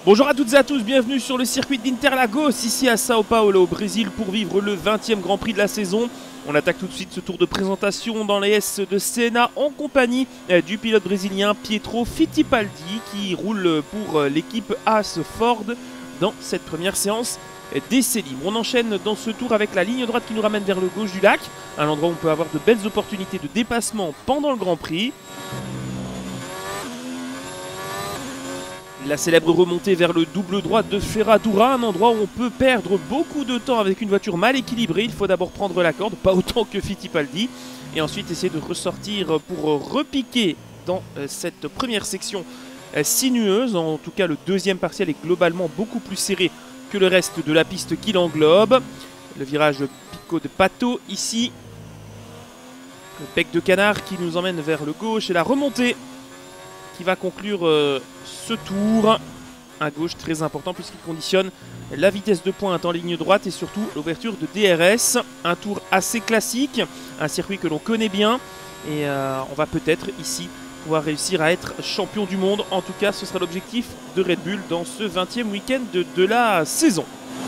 Bonjour à toutes et à tous, bienvenue sur le circuit d'Interlagos, ici à Sao Paulo, au Brésil, pour vivre le 20e Grand Prix de la saison. On attaque tout de suite ce tour de présentation dans les S de Senna en compagnie du pilote brésilien Pietro Fittipaldi qui roule pour l'équipe Haas Ford dans cette première séance d'essai libre. On enchaîne dans ce tour avec la ligne droite qui nous ramène vers le gauche du lac, un endroit où on peut avoir de belles opportunités de dépassement pendant le Grand Prix. La célèbre remontée vers le double droit de Ferradura, un endroit où on peut perdre beaucoup de temps avec une voiture mal équilibrée. Il faut d'abord prendre la corde, pas autant que Fittipaldi, et ensuite essayer de ressortir pour repiquer dans cette première section sinueuse. En tout cas, le deuxième partiel est globalement beaucoup plus serré que le reste de la piste qui l'englobe. Le virage Pico de Pato ici. Le bec de canard qui nous emmène vers le gauche et la remontée qui va conclure ce tour à gauche, très important puisqu'il conditionne la vitesse de pointe en ligne droite et surtout l'ouverture de DRS. Un tour assez classique, un circuit que l'on connaît bien et on va peut-être ici pouvoir réussir à être champion du monde. En tout cas, ce sera l'objectif de Red Bull dans ce 20e week-end de la saison.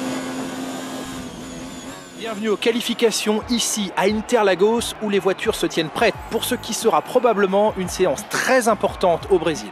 Bienvenue aux qualifications ici à Interlagos où les voitures se tiennent prêtes pour ce qui sera probablement une séance très importante au Brésil.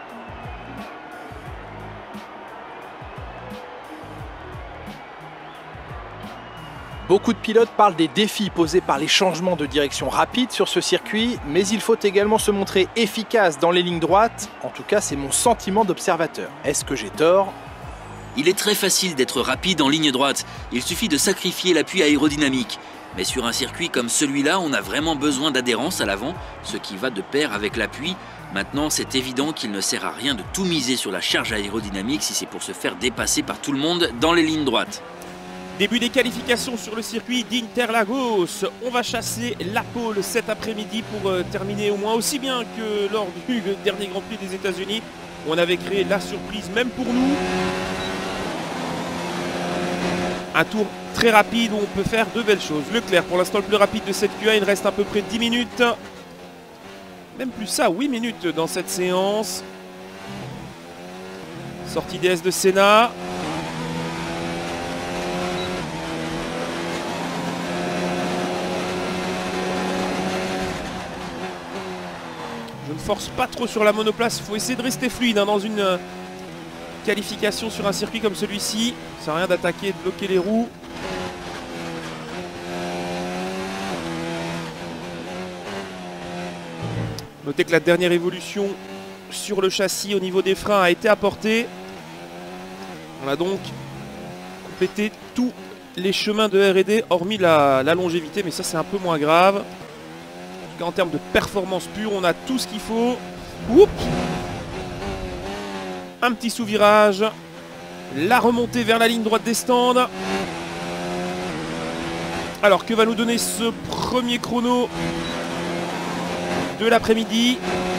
Beaucoup de pilotes parlent des défis posés par les changements de direction rapides sur ce circuit, mais il faut également se montrer efficace dans les lignes droites. En tout cas, c'est mon sentiment d'observateur. Est-ce que j'ai tort ? Il est très facile d'être rapide en ligne droite, il suffit de sacrifier l'appui aérodynamique. Mais sur un circuit comme celui-là, on a vraiment besoin d'adhérence à l'avant, ce qui va de pair avec l'appui. Maintenant, c'est évident qu'il ne sert à rien de tout miser sur la charge aérodynamique si c'est pour se faire dépasser par tout le monde dans les lignes droites. Début des qualifications sur le circuit d'Interlagos. On va chasser la pole cet après-midi pour terminer au moins aussi bien que lors du dernier Grand Prix des États-Unis. On avait créé la surprise même pour nous. Un tour très rapide où on peut faire de belles choses. Leclerc pour l'instant le plus rapide de cette Q1, il reste à peu près 10 minutes. Même plus ça, 8 minutes dans cette séance. Sortie DS de Senna. Je ne force pas trop sur la monoplace, il faut essayer de rester fluide dans une qualification sur un circuit comme celui-ci. Ça sert à rien d'attaquer, de bloquer les roues. Notez que la dernière évolution sur le châssis au niveau des freins a été apportée. On a donc complété tous les chemins de R&D hormis la longévité, mais ça c'est un peu moins grave. En tout cas en termes de performance pure, on a tout ce qu'il faut. Oups! Un petit sous-virage, la remontée vers la ligne droite des stands. Alors que va nous donner ce premier chrono de l'après-midi?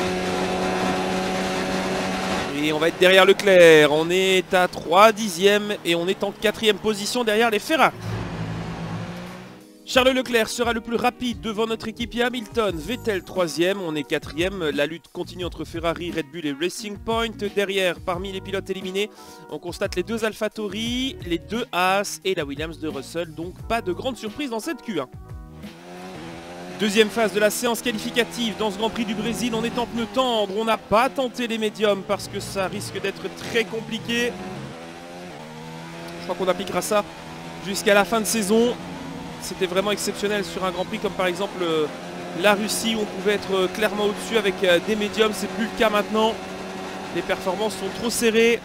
Et on va être derrière Leclerc, on est à 3 dixièmes et on est en 4e position derrière les Ferrari. Charles Leclerc sera le plus rapide devant notre équipier Hamilton. Vettel 3e, on est 4e. La lutte continue entre Ferrari, Red Bull et Racing Point. Derrière, parmi les pilotes éliminés, on constate les deux AlphaTauri, les deux Haas et la Williams de Russell. Donc pas de grande surprise dans cette Q1. Deuxième phase de la séance qualificative dans ce Grand Prix du Brésil. On est en pneus tendres, on n'a pas tenté les médiums parce que ça risque d'être très compliqué. Je crois qu'on appliquera ça jusqu'à la fin de saison. C'était vraiment exceptionnel sur un Grand Prix comme par exemple la Russie où on pouvait être clairement au-dessus avec des médiums. C'est plus le cas maintenant. Les performances sont trop serrées.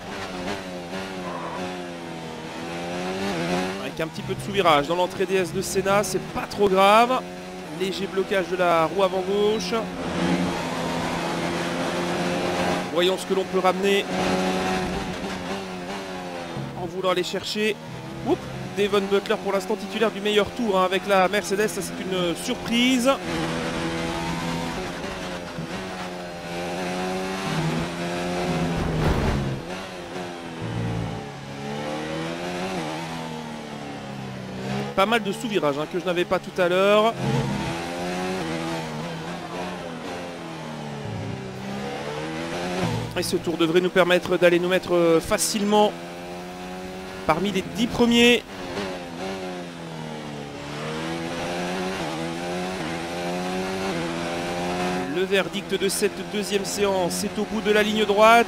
Avec un petit peu de sous-virage dans l'entrée DS de Senna, c'est pas trop grave. Léger blocage de la roue avant gauche. Voyons ce que l'on peut ramener en voulant aller chercher. Oups. Devon Butler pour l'instant titulaire du meilleur tour avec la Mercedes, ça c'est une surprise. Pas mal de sous-virages que je n'avais pas tout à l'heure. Et ce tour devrait nous permettre d'aller nous mettre facilement parmi les 10 premiers. Le verdict de cette deuxième séance est au bout de la ligne droite.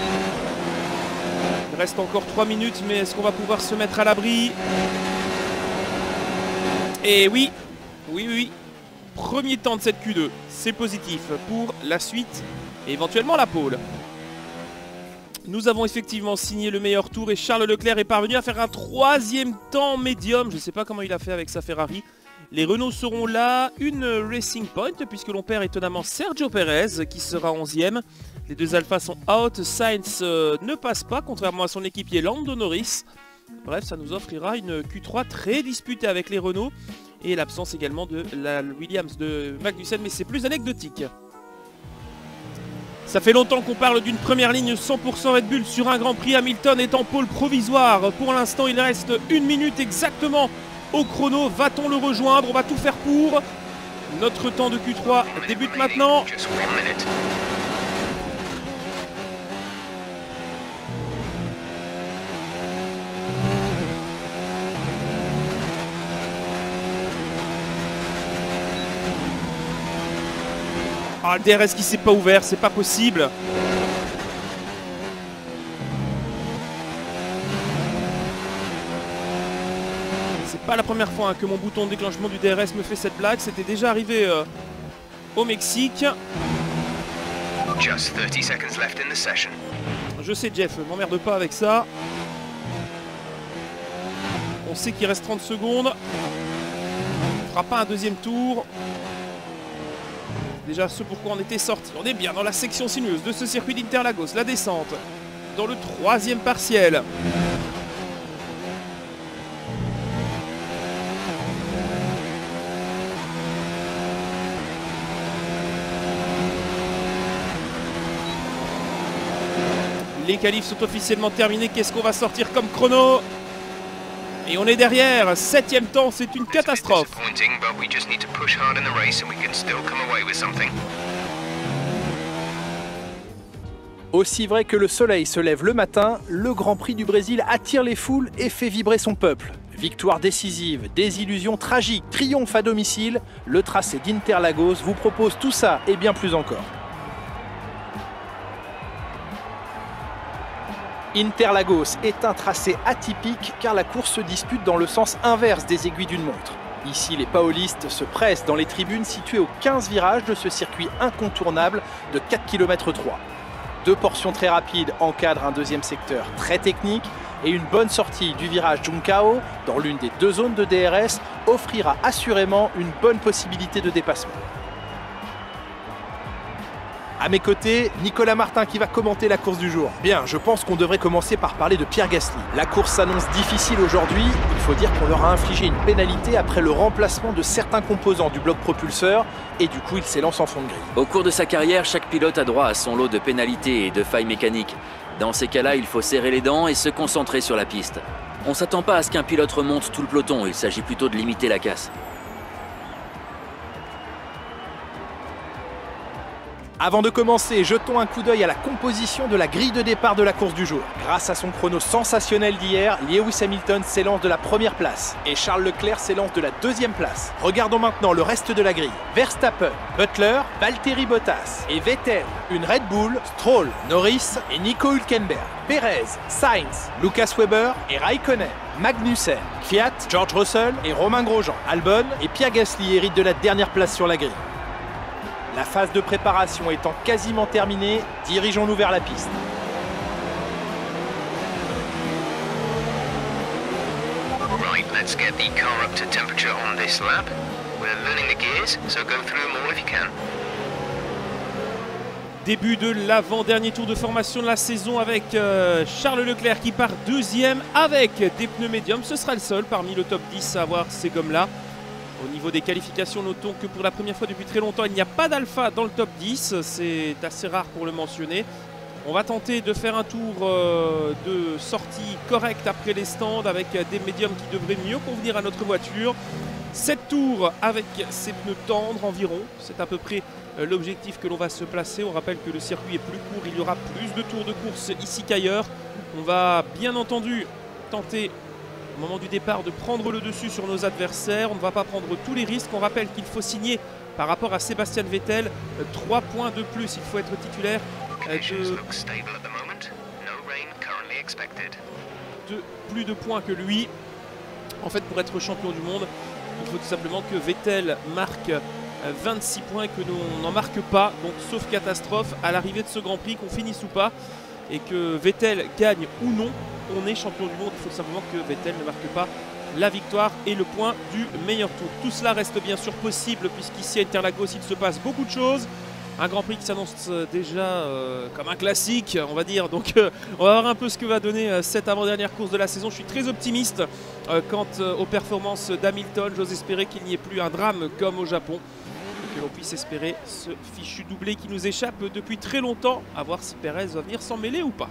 Il reste encore 3 minutes, mais est-ce qu'on va pouvoir se mettre à l'abri? Et oui, oui. Premier temps de cette Q2, c'est positif pour la suite et éventuellement la pole. Nous avons effectivement signé le meilleur tour et Charles Leclerc est parvenu à faire un 3e temps médium. Je ne sais pas comment il a fait avec sa Ferrari. Les Renault seront là, une Racing Point puisque l'on perd étonnamment Sergio Perez qui sera 11e. Les 2 Alphas sont out, Sainz ne passe pas contrairement à son équipier Lando Norris. Bref, ça nous offrira une Q3 très disputée avec les Renault et l'absence également de la Williams de Magnussen, mais c'est plus anecdotique. Ça fait longtemps qu'on parle d'une première ligne 100% Red Bull sur un Grand Prix. Hamilton est en pôle provisoire. Pour l'instant, il reste 1 minute exactement au chrono. Va-t-on le rejoindre? On va tout faire pour. Notre temps de Q3 débute maintenant. Ah, le DRS qui s'est pas ouvert, c'est pas possible. C'est pas la première fois que mon bouton de déclenchement du DRS me fait cette blague. C'était déjà arrivé au Mexique. Je sais Jeff, m'emmerde pas avec ça. On sait qu'il reste 30 secondes. On fera pas un deuxième tour. Déjà ce pourquoi on était sorti. On est bien dans la section sinueuse de ce circuit d'Interlagos. La descente dans le 3e partiel. Les qualifs sont officiellement terminés. Qu'est-ce qu'on va sortir comme chrono? Et on est derrière, 7e temps, c'est une catastrophe. Aussi vrai que le soleil se lève le matin, le Grand Prix du Brésil attire les foules et fait vibrer son peuple. Victoire décisive, désillusion tragique, triomphe à domicile, le tracé d'Interlagos vous propose tout ça et bien plus encore. Interlagos est un tracé atypique car la course se dispute dans le sens inverse des aiguilles d'une montre. Ici, les paolistes se pressent dans les tribunes situées aux 15 virages de ce circuit incontournable de 4 km 3. 2 portions très rapides encadrent un 2e secteur très technique et une bonne sortie du virage Juncao dans l'une des 2 zones de DRS offrira assurément une bonne possibilité de dépassement. À mes côtés, Nicolas Martin qui va commenter la course du jour. Bien, je pense qu'on devrait commencer par parler de Pierre Gasly. La course s'annonce difficile aujourd'hui. Il faut dire qu'on leur a infligé une pénalité après le remplacement de certains composants du bloc propulseur et du coup il s'élance en fond de grille. Au cours de sa carrière, chaque pilote a droit à son lot de pénalités et de failles mécaniques. Dans ces cas-là, il faut serrer les dents et se concentrer sur la piste. On ne s'attend pas à ce qu'un pilote remonte tout le peloton, il s'agit plutôt de limiter la casse. Avant de commencer, jetons un coup d'œil à la composition de la grille de départ de la course du jour. Grâce à son chrono sensationnel d'hier, Lewis Hamilton s'élance de la 1re place et Charles Leclerc s'élance de la 2e place. Regardons maintenant le reste de la grille. Verstappen, Butler, Valtteri Bottas et Vettel, une Red Bull, Stroll, Norris et Nico Hülkenberg, Perez, Sainz, Lucas Weber et Raikkonen, Magnussen, Kvyat, George Russell et Romain Grosjean, Albon et Pierre Gasly héritent de la dernière place sur la grille. La phase de préparation étant quasiment terminée, dirigeons-nous vers la piste. Right, let's get the car up to temperature on this lap. We're learning the gears, so go through them all if you can. Début de l'avant-dernier tour de formation de la saison avec Charles Leclerc qui part 2e avec des pneus médiums. Ce sera le seul parmi le top 10 à avoir ces gommes-là. Au niveau des qualifications, notons que pour la première fois depuis très longtemps, il n'y a pas d'alpha dans le top 10. C'est assez rare pour le mentionner. On va tenter de faire un tour de sortie correct après les stands avec des médiums qui devraient mieux convenir à notre voiture. 7 tours avec ses pneus tendres environ, c'est à peu près l'objectif que l'on va se placer. On rappelle que le circuit est plus court, il y aura plus de tours de course ici qu'ailleurs. On va bien entendu tenter au moment du départ de prendre le dessus sur nos adversaires. On ne va pas prendre tous les risques. On rappelle qu'il faut signer par rapport à Sébastien Vettel 3 points de plus. Il faut être titulaire de plus de points que lui. En fait, pour être champion du monde, il faut tout simplement que Vettel marque 26 points et que l'on n'en marque pas. Donc sauf catastrophe à l'arrivée de ce Grand Prix, qu'on finisse ou pas, et que Vettel gagne ou non, on est champion du monde. Il faut simplement que Vettel ne marque pas la victoire et le point du meilleur tour. Tout cela reste bien sûr possible puisqu'ici à Interlagos il se passe beaucoup de choses. Un Grand Prix qui s'annonce déjà comme un classique, on va dire. Donc on va voir un peu ce que va donner cette avant-dernière course de la saison. Je suis très optimiste quant aux performances d'Hamilton. J'ose espérer qu'il n'y ait plus un drame comme au Japon. Et que l'on puisse espérer ce fichu doublé qui nous échappe depuis très longtemps. À voir si Perez va venir s'en mêler ou pas.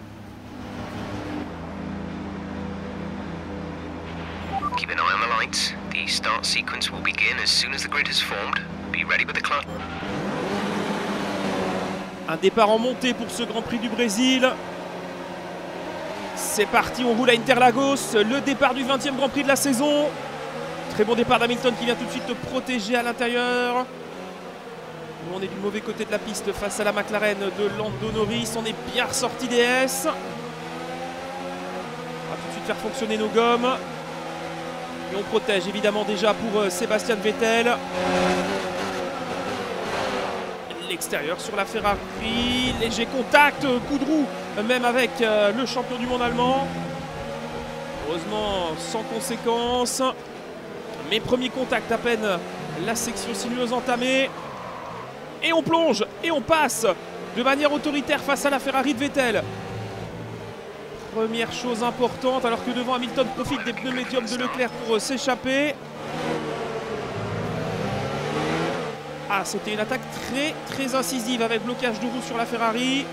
Keep an eye on the lights. The start sequence will begin as soon as the grid has formed. Be ready with the clutch. Un départ en montée pour ce Grand Prix du Brésil. C'est parti, on roule à Interlagos. Le départ du 20e Grand Prix de la saison. Très bon départ d'Hamilton qui vient tout de suite protéger à l'intérieur. Nous, on est du mauvais côté de la piste face à la McLaren de Lando Norris. On est bien ressorti des S. On va tout de suite faire fonctionner nos gommes. Et on protège évidemment déjà pour Sébastien Vettel. L'extérieur sur la Ferrari, léger contact, coup de roue même avec le champion du monde allemand. Heureusement sans conséquence. Mes premiers contacts à peine la section sinueuse entamée. Et on plonge et on passe de manière autoritaire face à la Ferrari de Vettel. Première chose importante alors que devant Hamilton profite des pneus médiums de Leclerc pour s'échapper. Ah, c'était une attaque très incisive avec blocage de roue sur la Ferrari.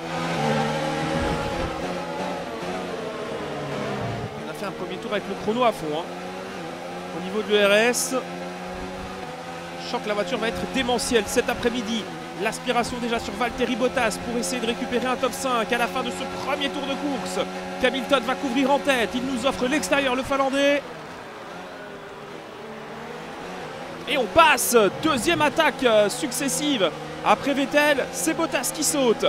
On a fait un premier tour avec le chrono à fond. Au niveau de l'ERS, je sens que la voiture va être démentielle cet après-midi. L'aspiration déjà sur Valtteri Bottas pour essayer de récupérer un top 5 à la fin de ce premier tour de course. Hamilton va couvrir en tête. Il nous offre l'extérieur, le Finlandais. Et on passe, deuxième attaque successive. Après Vettel, c'est Bottas qui saute.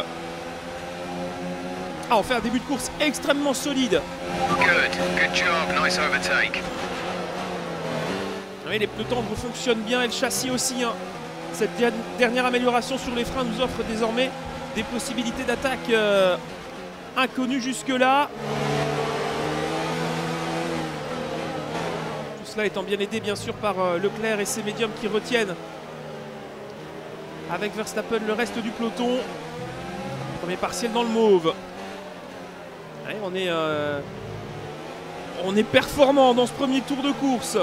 Ah, on fait un début de course extrêmement solide. Good job, nice overtake. Oui, les pneus tendres fonctionnent bien et le châssis aussi. Cette dernière amélioration sur les freins nous offre désormais des possibilités d'attaque inconnues jusque-là. Cela étant bien aidé bien sûr par Leclerc et ses médiums qui retiennent avec Verstappen le reste du peloton. Premier partiel dans le mauve. Allez, on est performant dans ce premier tour de course.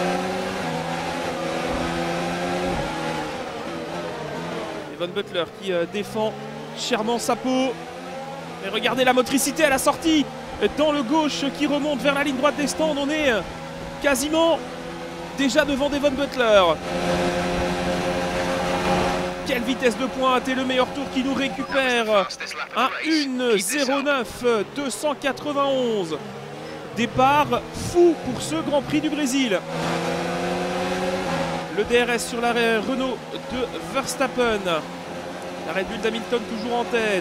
Evan Butler qui défend chèrement sa peau. Et regardez la motricité à la sortie dans le gauche qui remonte vers la ligne droite des stands. On est quasiment déjà devant Devon Butler. Quelle vitesse de pointe et le meilleur tour qui nous récupère un 1.09 291. Départ fou pour ce Grand Prix du Brésil. Le DRS sur la Renault de Verstappen. La Red Bull d'Hamilton toujours en tête.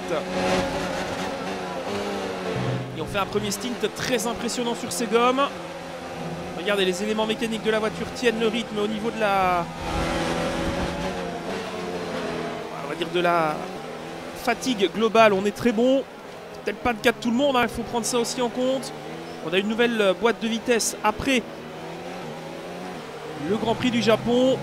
Et on fait un premier stint très impressionnant sur ces gommes. Regardez, les éléments mécaniques de la voiture tiennent le rythme au niveau de la... on va dire de la fatigue globale. On est très bon. Peut-être pas le cas de tout le monde, il faut prendre ça aussi en compte. On a une nouvelle boîte de vitesse après le Grand Prix du Japon.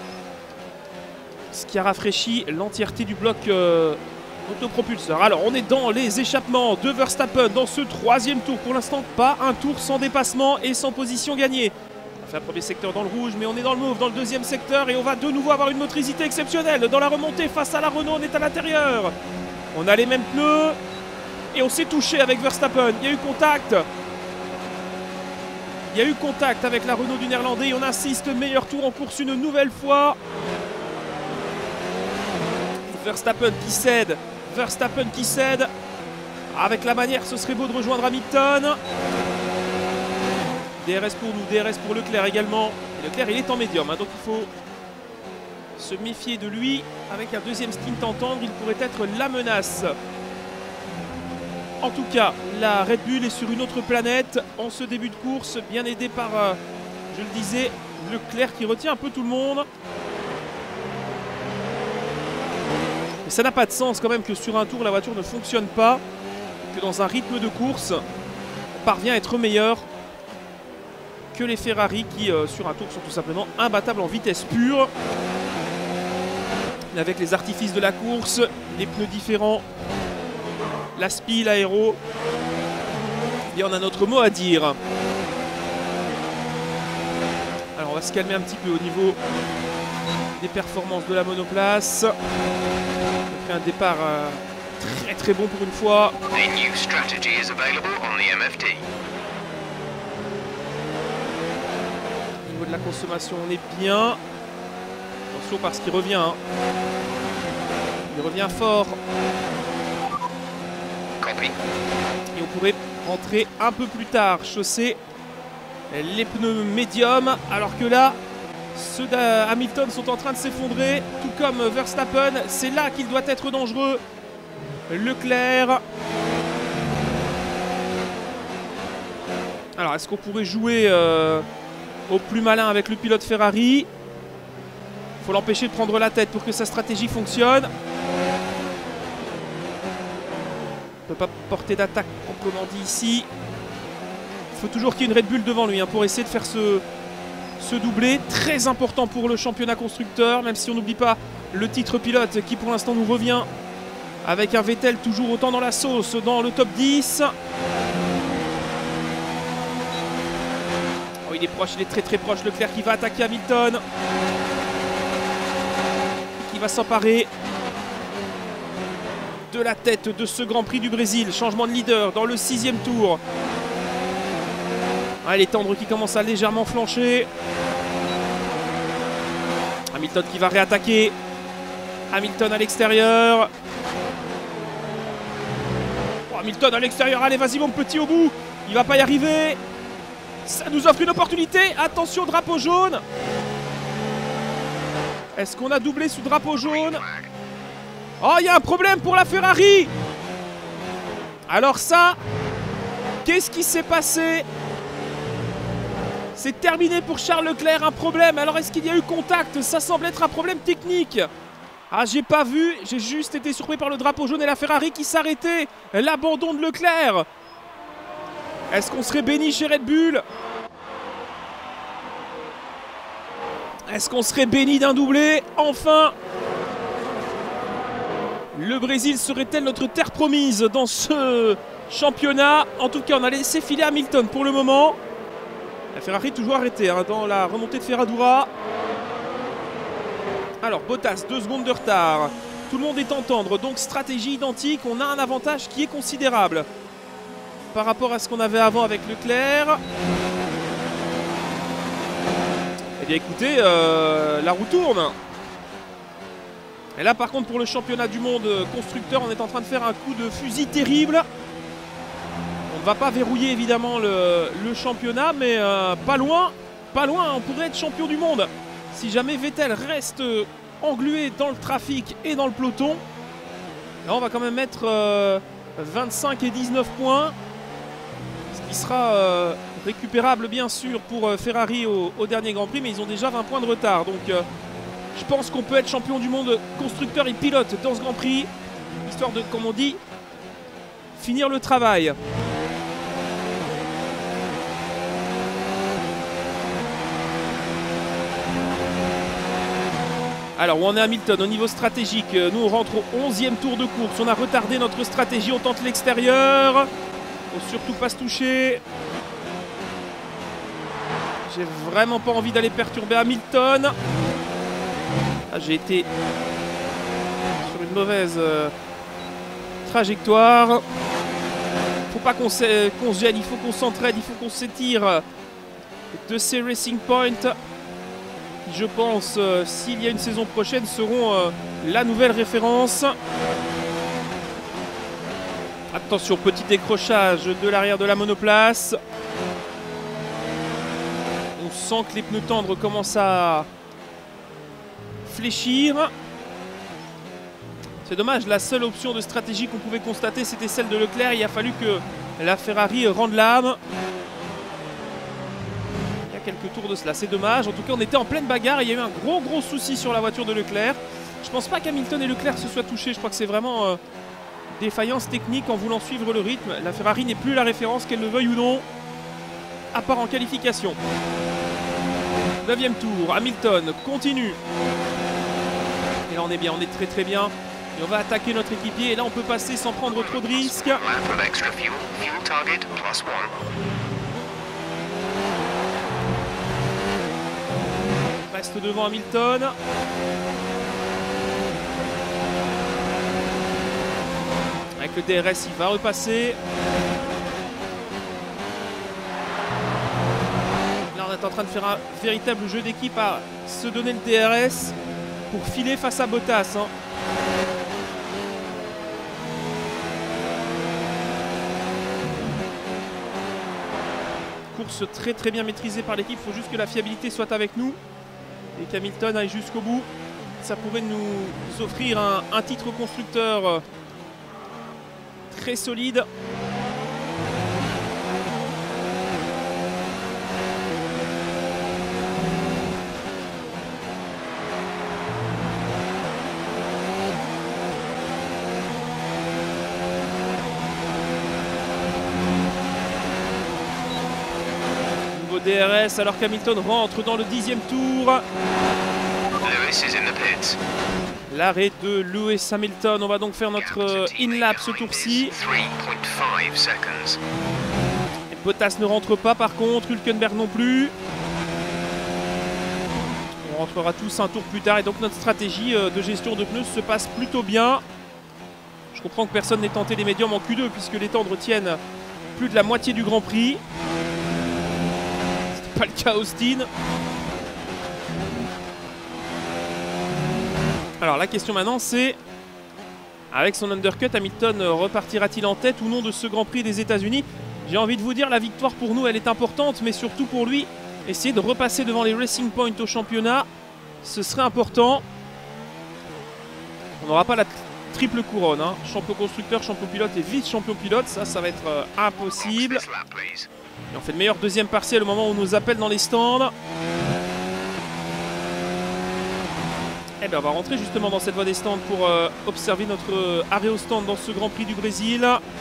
Ce qui a rafraîchi l'entièreté du bloc autopropulseur. Alors on est dans les échappements de Verstappen dans ce troisième tour. Pour l'instant, pas un tour sans dépassement et sans position gagnée. On fait un premier secteur dans le rouge, mais on est dans le mauve dans le deuxième secteur. Et on va de nouveau avoir une motricité exceptionnelle dans la remontée face à la Renault. On est à l'intérieur. On a les mêmes pneus. Et on s'est touché avec Verstappen. Il y a eu contact. Il y a eu contact avec la Renault du Néerlandais. Et on insiste, meilleur tour en course une nouvelle fois. Verstappen qui cède. Verstappen qui cède. Avec la manière, ce serait beau de rejoindre Hamilton. DRS pour nous, DRS pour Leclerc également. Et Leclerc, il est en médium, hein, donc il faut se méfier de lui. Avec un deuxième stint en tendre, il pourrait être la menace. En tout cas, la Red Bull est sur une autre planète en ce début de course, bien aidé par, je le disais, Leclerc qui retient un peu tout le monde. Mais ça n'a pas de sens quand même que sur un tour, la voiture ne fonctionne pas. Que dans un rythme de course, on parvient à être meilleur que les Ferrari qui, sur un tour, sont tout simplement imbattables en vitesse pure. Avec les artifices de la course, les pneus différents, l'aspi, l'aéro, et on a notre mot à dire. Alors on va se calmer un petit peu au niveau des performances de la monoplace. On fait un départ très très bon pour une fois. A new strategy is available on the MFT. Au niveau de la consommation, on est bien. Attention parce qu'il revient. Hein. Il revient fort. Copy. Et on pourrait rentrer un peu plus tard, chausser les pneus médiums, alors que là, ceux d'Hamilton sont en train de s'effondrer, tout comme Verstappen. C'est là qu'il doit être dangereux. Leclerc. Alors, est-ce qu'on pourrait jouer au plus malin avec le pilote Ferrari? Il faut l'empêcher de prendre la tête pour que sa stratégie fonctionne. On ne peut pas porter d'attaque proprement dit ici. Il faut toujours qu'il y ait une Red Bull devant lui, hein, pour essayer de faire ce doublé. Très important pour le championnat constructeur, même si on n'oublie pas le titre pilote qui pour l'instant nous revient. Avec un Vettel toujours autant dans la sauce, dans le top 10. Oh, il est proche, il est très très proche. Leclerc qui va attaquer Hamilton. Qui va s'emparer de la tête de ce Grand Prix du Brésil. Changement de leader dans le 6e tour. Ah, les tendres qui commencent à légèrement flancher. Hamilton qui va réattaquer. Hamilton à l'extérieur. Oh, Hamilton à l'extérieur. Allez, vas-y mon petit au bout. Il va pas y arriver. Ça nous offre une opportunité. Attention, drapeau jaune. Est-ce qu'on a doublé sous drapeau jaune? Oh, il y a un problème pour la Ferrari. Alors ça, qu'est-ce qui s'est passé? C'est terminé pour Charles Leclerc, un problème. Alors est-ce qu'il y a eu contact? Ça semble être un problème technique. Ah, j'ai pas vu, j'ai juste été surpris par le drapeau jaune et la Ferrari qui s'arrêtait. L'abandon de Leclerc. Est-ce qu'on serait béni chez Red Bull? Est-ce qu'on serait béni d'un doublé? Enfin! Le Brésil serait-elle notre terre promise dans ce championnat? En tout cas, on a laissé filer Hamilton pour le moment. La Ferrari toujours arrêtée, hein, dans la remontée de Ferradura. Alors, Bottas, 2 secondes de retard. Tout le monde est en tendre, donc stratégie identique. On a un avantage qui est considérable par rapport à ce qu'on avait avant avec Leclerc. Eh bien écoutez, la roue tourne. Et là par contre pour le championnat du monde constructeur, on est en train de faire un coup de fusil terrible. On ne va pas verrouiller évidemment le championnat, mais pas loin, on pourrait être champion du monde. Si jamais Vettel reste englué dans le trafic et dans le peloton. Là on va quand même mettre 25 et 19 points. Ce qui sera récupérable bien sûr pour Ferrari au dernier Grand Prix, mais ils ont déjà 20 points de retard. Donc je pense qu'on peut être champion du monde constructeur et pilote dans ce Grand Prix, histoire de, comme on dit, finir le travail. Alors, où en est Hamilton au niveau stratégique? Nous, on rentre au 11e tour de course. On a retardé notre stratégie, on tente l'extérieur. Faut surtout pas se toucher. J'ai vraiment pas envie d'aller perturber Hamilton. Ah, j'ai été sur une mauvaise trajectoire. faut pas qu'on se gêne, il faut qu'on s'entraide, il faut qu'on s'étire de ces Racing Point qui, je pense, s'il y a une saison prochaine, seront la nouvelle référence. Attention, petit décrochage de l'arrière de la monoplace. On sent que les pneus tendres commencent à fléchir. C'est dommage, la seule option de stratégie qu'on pouvait constater, c'était celle de Leclerc. Il a fallu que la Ferrari rende l'âme. Il y a quelques tours de cela, c'est dommage. En tout cas, on était en pleine bagarre. Il y a eu un gros souci sur la voiture de Leclerc. Je pense pas qu'Hamilton et Leclerc se soient touchés. Je crois que c'est vraiment défaillance technique en voulant suivre le rythme. La Ferrari n'est plus la référence, qu'elle le veuille ou non, à part en qualification. 9e tour, Hamilton continue. Et là, on est bien, on est très bien. Et on va attaquer notre équipier. Et là, on peut passer sans prendre trop de risques. Reste devant Hamilton. Avec le DRS, il va repasser. Là, on est en train de faire un véritable jeu d'équipe à se donner le DRS pour filer face à Bottas. Hein. Course très bien maîtrisée par l'équipe. Il faut juste que la fiabilité soit avec nous et qu'Hamilton aille jusqu'au bout. Ça pourrait nous offrir un titre constructeur très solide. Nouveau DRS alors qu'Hamilton rentre dans le 10e tour. Lewis is in the pits. L'arrêt de Lewis Hamilton. On va donc faire notre in-lap ce tour-ci. 3.5 seconds. Bottas ne rentre pas par contre, Hülkenberg non plus. On rentrera tous un tour plus tard et donc notre stratégie de gestion de pneus se passe plutôt bien. Je comprends que personne n'ait tenté les médiums en Q2 puisque les tendres tiennent plus de la moitié du Grand Prix. C'était pas le cas Austin. Alors la question maintenant c'est, avec son undercut, Hamilton repartira-t-il en tête ou non de ce Grand Prix des États-Unis? J'ai envie de vous dire, la victoire pour nous elle est importante, mais surtout pour lui, essayer de repasser devant les Racing Point au championnat, ce serait important. On n'aura pas la triple couronne, hein. Champion constructeur, champion pilote et vice-champion pilote, ça va être impossible. Et on fait le meilleur deuxième partiel au moment où on nous appelle dans les stands. Eh bien, on va rentrer justement dans cette voie des stands pour observer notre arrêt au stand dans ce Grand Prix du Brésil.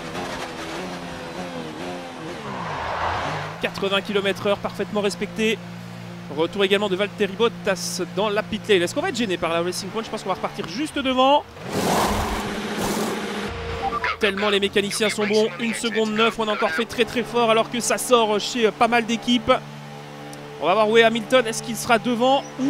80 km/h, parfaitement respecté. Retour également de Valtteri Bottas dans la pit lane. Est-ce qu'on va être gêné par la Racing Point? Je pense qu'on va repartir juste devant. Tellement les mécaniciens sont bons. 1 seconde 9, on a encore fait très fort alors que ça sort chez pas mal d'équipes. On va voir où est Hamilton. Est-ce qu'il sera devant ou...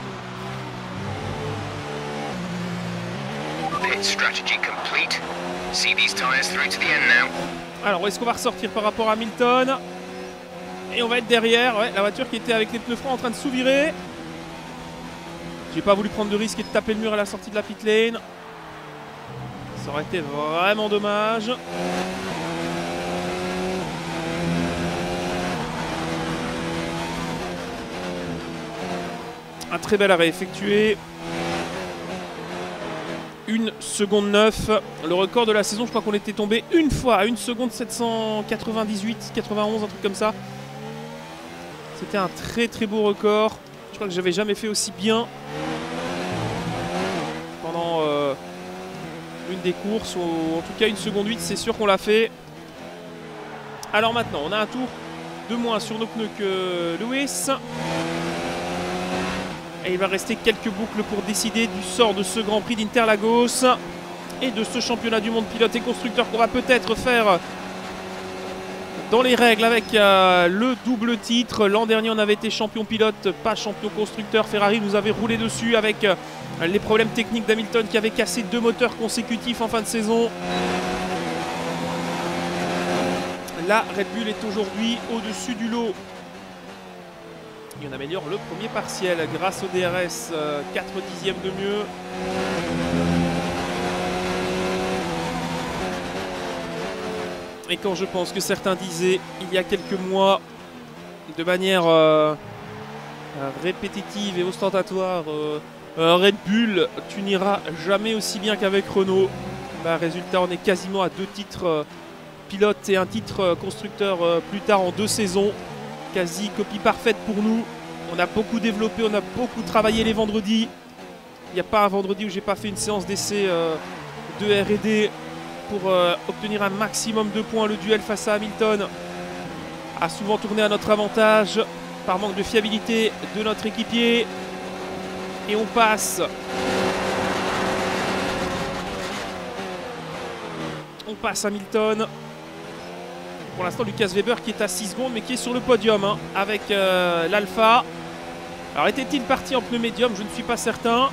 Alors, où est-ce qu'on va ressortir par rapport à Hamilton? Et on va être derrière, ouais, la voiture qui était avec les pneus froids en train de sous-virer. J'ai pas voulu prendre de risque et de taper le mur à la sortie de la pit lane. Ça aurait été vraiment dommage. Un très bel arrêt effectué. 1 seconde 9. Le record de la saison, je crois qu'on était tombé une fois à 1 seconde 798, 91, un truc comme ça. C'était un très beau record. Je crois que j'avais jamais fait aussi bien pendant une des courses, ou en tout cas 1 seconde 8, c'est sûr qu'on l'a fait. Alors maintenant, on a un tour de moins sur nos pneus que Lewis. Et il va rester quelques boucles pour décider du sort de ce Grand Prix d'Interlagos et de ce championnat du monde pilote et constructeur qu'on va peut-être faire dans les règles avec le double titre. L'an dernier, on avait été champion pilote, pas champion constructeur. Ferrari nous avait roulé dessus avec les problèmes techniques d'Hamilton qui avait cassé 2 moteurs consécutifs en fin de saison. la Red Bull est aujourd'hui au-dessus du lot. Et on améliore le premier partiel grâce au DRS, 4 dixièmes de mieux. Et quand je pense que certains disaient il y a quelques mois de manière répétitive et ostentatoire, Red Bull, tu n'iras jamais aussi bien qu'avec Renault. Bah, résultat, on est quasiment à 2 titres pilote et un titre constructeur plus tard en 2 saisons. Quasi copie parfaite pour nous. On a beaucoup développé, on a beaucoup travaillé les vendredis. Il n'y a pas un vendredi où j'ai pas fait une séance d'essai de R&D pour obtenir un maximum de points. Le duel face à Hamilton a souvent tourné à notre avantage par manque de fiabilité de notre équipier. Et on passe. On passe Hamilton. Pour l'instant, Lucas Weber qui est à 6 secondes mais qui est sur le podium hein, avec l'Alpha. Alors était-il parti en pneu médium? Je ne suis pas certain.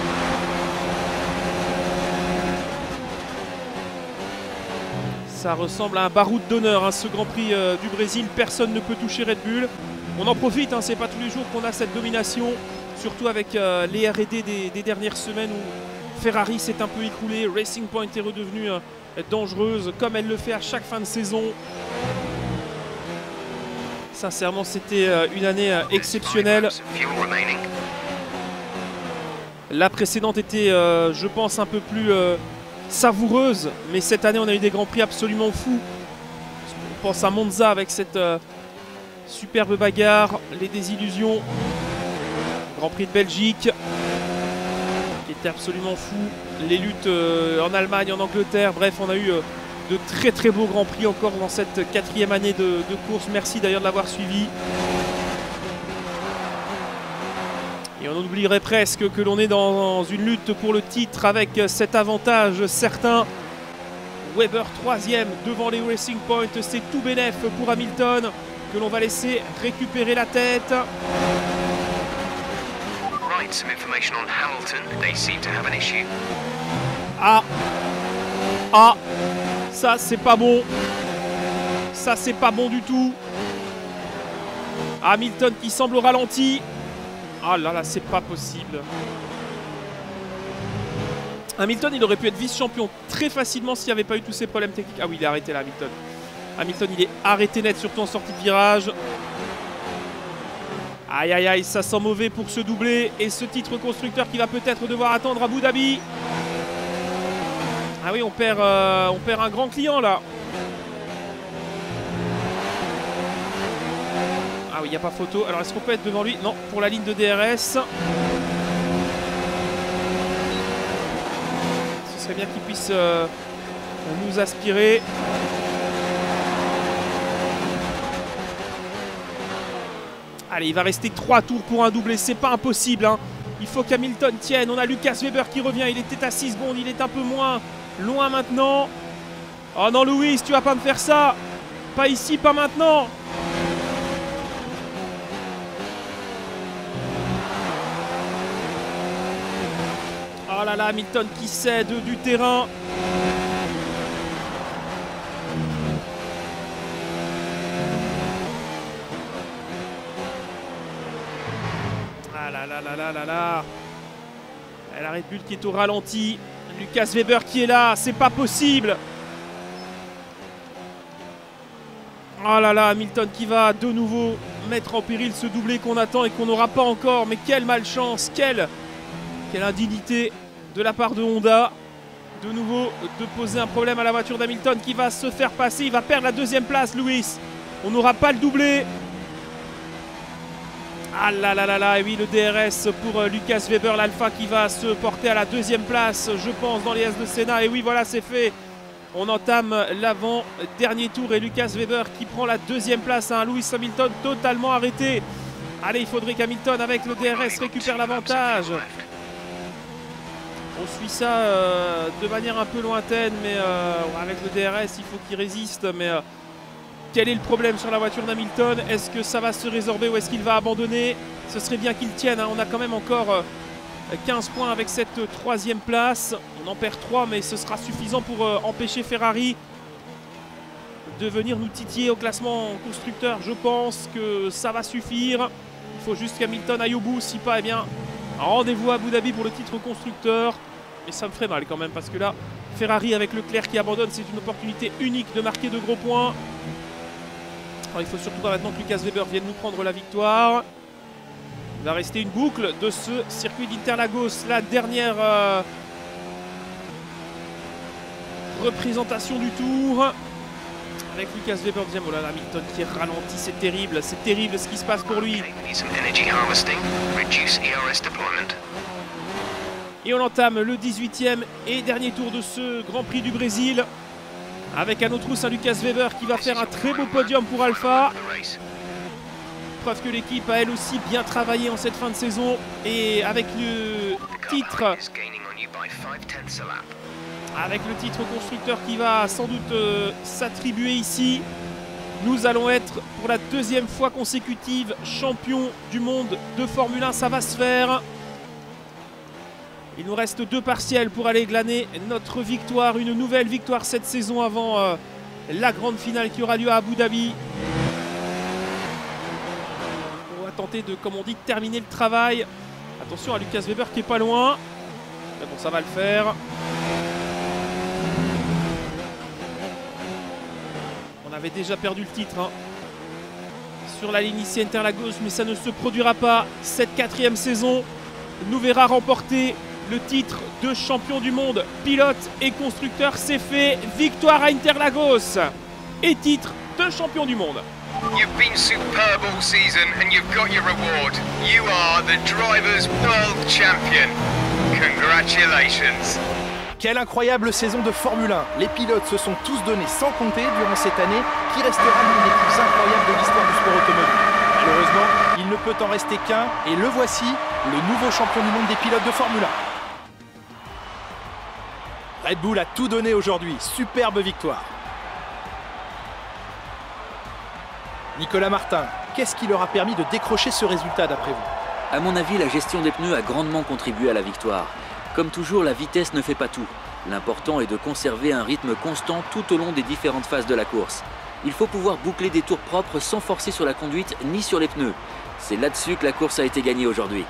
Ça ressemble à un baroud d'honneur, hein, ce Grand Prix du Brésil. Personne ne peut toucher Red Bull. On en profite, hein, c'est pas tous les jours qu'on a cette domination. Surtout avec les R&D des dernières semaines où Ferrari s'est un peu écroulé. Racing Point est redevenue dangereuse comme elle le fait à chaque fin de saison. Sincèrement, c'était une année exceptionnelle. La précédente était, je pense, un peu plus savoureuse. Mais cette année, on a eu des grands prix absolument fous. On pense à Monza avec cette superbe bagarre, les désillusions. Grand Prix de Belgique, qui était absolument fou. Les luttes en Allemagne, en Angleterre. Bref, on a eu de très très beaux Grands Prix encore dans cette 4e année de course. Merci d'ailleurs de l'avoir suivi. Et on oublierait presque que l'on est dans une lutte pour le titre avec cet avantage certain. Weber 3e devant les Racing Point. C'est tout bénef pour Hamilton que l'on va laisser récupérer la tête. Some information on Hamilton. They seem to have an issue. Ah, ça c'est pas bon. Ça c'est pas bon du tout. Hamilton qui semble au ralenti. Ah là là, c'est pas possible. Hamilton, il aurait pu être vice-champion très facilement s'il n'y avait pas eu tous ces problèmes techniques. Ah oui, il est arrêté là, Hamilton. Hamilton, il est arrêté net, surtout en sortie de virage. Aïe aïe aïe, ça sent mauvais pour ce doublé et ce titre constructeur qui va peut-être devoir attendre à Abu Dhabi. Ah oui, on perd un grand client là. Ah oui, il n'y a pas photo. Alors est-ce qu'on peut être devant lui? Non, pour la ligne de DRS. Ce serait bien qu'il puisse nous aspirer. Allez, il va rester 3 tours pour un doublé, c'est pas impossible. Hein. Il faut qu'Hamilton tienne. On a Lucas Weber qui revient, il était à 6 secondes, il est un peu moins loin maintenant. Oh non, Louis, tu vas pas me faire ça. Pas ici, pas maintenant. Oh là là, Hamilton qui cède du terrain. Là. La Red Bull qui est au ralenti. Lucas Weber qui est là. C'est pas possible. Oh là là, Hamilton qui va de nouveau mettre en péril ce doublé qu'on attend et qu'on n'aura pas encore. Mais quelle malchance, quelle indignité de la part de Honda. De nouveau de poser un problème à la voiture d'Hamilton qui va se faire passer. Il va perdre la 2e place, Louis. On n'aura pas le doublé. Ah là là là là, et oui, le DRS pour Lucas Weber, l'Alpha qui va se porter à la 2e place, je pense, dans les S de Senna. Et oui, voilà, c'est fait. On entame l'avant-dernier tour et Lucas Weber qui prend la 2e place. Hein. Lewis Hamilton totalement arrêté. Allez, il faudrait qu'Hamilton, avec le DRS, récupère l'avantage. On suit ça de manière un peu lointaine, mais avec le DRS, il faut qu'il résiste. Mais quel est le problème sur la voiture d'Hamilton? Est-ce que ça va se résorber ou est-ce qu'il va abandonner? Ce serait bien qu'il tienne. Hein. On a quand même encore 15 points avec cette 3e place. On en perd 3, mais ce sera suffisant pour empêcher Ferrari de venir nous titiller au classement constructeur. Je pense que ça va suffire. Il faut juste qu'Hamilton aille au bout. Si pas, eh bien, rendez-vous à Abu Dhabi pour le titre constructeur. Et ça me ferait mal quand même parce que là, Ferrari avec Leclerc qui abandonne, c'est une opportunité unique de marquer de gros points. Alors, il faut surtout pas maintenant que Lucas Weber vienne nous prendre la victoire. Il va rester une boucle de ce circuit d'Interlagos, la dernière représentation du tour. Avec Lucas Weber deuxième. Oh là là, Hamilton qui est ralenti, c'est terrible ce qui se passe pour lui. Et on entame le 18e et dernier tour de ce Grand Prix du Brésil. Avec à nos trousses un Lucas Weber qui va faire un très beau podium pour Alpha. Preuve que l'équipe a elle aussi bien travaillé en cette fin de saison. Et avec le titre constructeur qui va sans doute s'attribuer ici, nous allons être pour la deuxième fois consécutive champion du monde de Formule 1. Ça va se faire. Il nous reste 2 partiels pour aller glaner notre victoire, une nouvelle victoire cette saison avant la grande finale qui aura lieu à Abu Dhabi. On va tenter de, comme on dit, terminer le travail. Attention à Lucas Weber qui est pas loin. Mais bon, ça va le faire. On avait déjà perdu le titre sur la ligne ici Interlagos, mais ça ne se produira pas. Cette 4e saison nous verra remporter le titre de champion du monde, pilote et constructeur. C'est fait, victoire à Interlagos et titre de champion du monde. You've been superb all season and you've got your reward. You are the Drivers' World Champion. Congratulations. Quelle incroyable saison de Formule 1. Les pilotes se sont tous donnés sans compter durant cette année qui restera l'une des plus incroyables de l'histoire du sport automobile. Malheureusement, il ne peut en rester qu'un et le voici, le nouveau champion du monde des pilotes de Formule 1. Red Bull a tout donné aujourd'hui, superbe victoire. Nicolas Martin, qu'est-ce qui leur a permis de décrocher ce résultat d'après vous? À mon avis, la gestion des pneus a grandement contribué à la victoire. Comme toujours, la vitesse ne fait pas tout. L'important est de conserver un rythme constant tout au long des différentes phases de la course. Il faut pouvoir boucler des tours propres sans forcer sur la conduite ni sur les pneus. C'est là-dessus que la course a été gagnée aujourd'hui.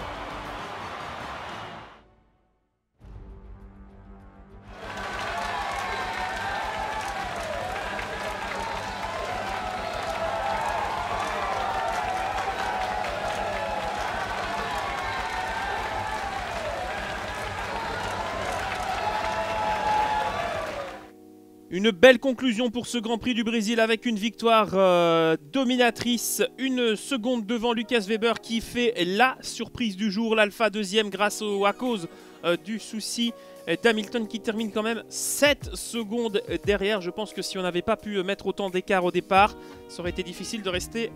Une belle conclusion pour ce Grand Prix du Brésil avec une victoire dominatrice. Une seconde devant Lucas Weber qui fait la surprise du jour. L'Alpha deuxième à cause du souci d'Hamilton qui termine quand même 7 secondes derrière. Je pense que si on n'avait pas pu mettre autant d'écart au départ, ça aurait été difficile de rester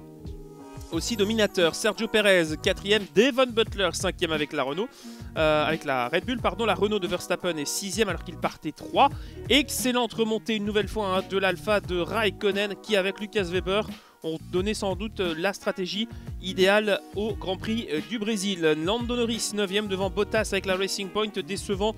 aussi dominateur. Sergio Perez 4e, Devon Butler 5e avec la Renault, avec la Red Bull, pardon. La Renault de Verstappen est 6e alors qu'il partait 3. Excellente remontée une nouvelle fois de l'Alpha de Raikkonen qui avec Lucas Weber ont donné sans doute la stratégie idéale au Grand Prix du Brésil. Lando Norris 9e devant Bottas avec la Racing Point, décevant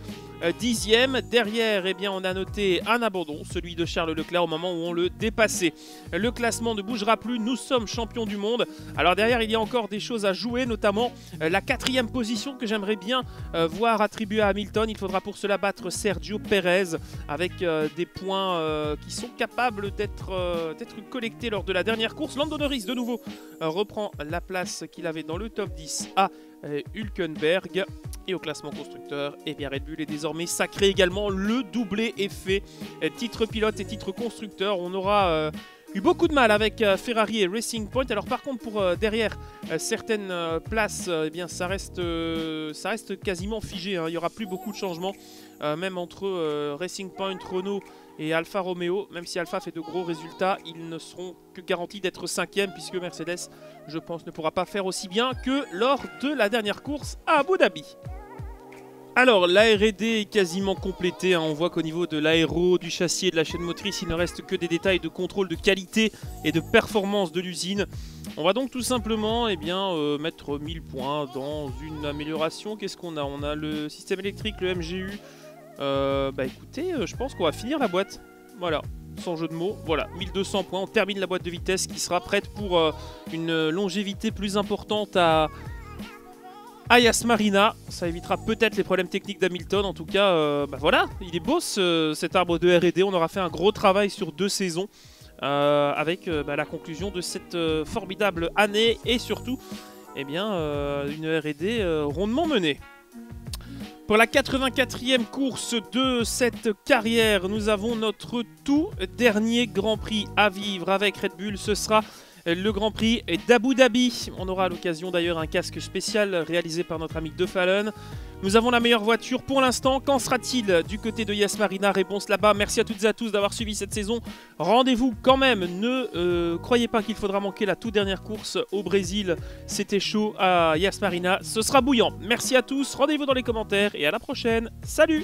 10e. Derrière, eh bien, on a noté un abandon, celui de Charles Leclerc au moment où on le dépassait. Le classement ne bougera plus, nous sommes champions du monde. Alors derrière, il y a encore des choses à jouer, notamment la 4e position que j'aimerais bien voir attribuée à Hamilton. Il faudra pour cela battre Sergio Perez avec des points qui sont capables d'être collectés lors de la dernière course. Lando Norris de nouveau reprend la place qu'il avait dans le top 10 à Hülkenberg. Et au classement constructeur, eh bien Red Bull est désormais sacré également. Le doublé est fait, titre pilote et titre constructeur. On aura eu beaucoup de mal avec Ferrari et Racing Point. Alors par contre pour derrière certaines places, eh bien ça reste quasiment figé, hein. Il n'y aura plus beaucoup de changements, même entre Racing Point, Renault et Alfa Romeo. Même si Alfa fait de gros résultats, ils ne seront que garantis d'être 5e puisque Mercedes, je pense, ne pourra pas faire aussi bien que lors de la dernière course à Abu Dhabi. Alors, la R&D est quasiment complétée, hein. On voit qu'au niveau de l'aéro, du châssis et de la chaîne motrice, il ne reste que des détails de contrôle de qualité et de performance de l'usine. On va donc tout simplement mettre 1000 points dans une amélioration. Qu'est-ce qu'on a? On a le système électrique, le MGU. Écoutez, je pense qu'on va finir la boîte. Voilà, sans jeu de mots. Voilà, 1200 points. On termine la boîte de vitesse qui sera prête pour une longévité plus importante à Yas Marina. Ça évitera peut-être les problèmes techniques d'Hamilton. En tout cas, voilà, il est beau cet arbre de R&D. On aura fait un gros travail sur 2 saisons avec la conclusion de cette formidable année et surtout eh bien, une R&D rondement menée. Pour la 84e course de cette carrière, nous avons notre tout dernier Grand Prix à vivre avec Red Bull. Ce sera le Grand Prix d'Abu Dhabi. On aura à l'occasion d'ailleurs un casque spécial réalisé par notre ami De Fallen. Nous avons la meilleure voiture pour l'instant. Qu'en sera-t-il du côté de Yas Marina? Réponse là-bas. Merci à toutes et à tous d'avoir suivi cette saison. Rendez-vous quand même. Ne croyez pas qu'il faudra manquer la toute dernière course au Brésil. C'était chaud à Yas Marina. Ce sera bouillant. Merci à tous. Rendez-vous dans les commentaires et à la prochaine. Salut!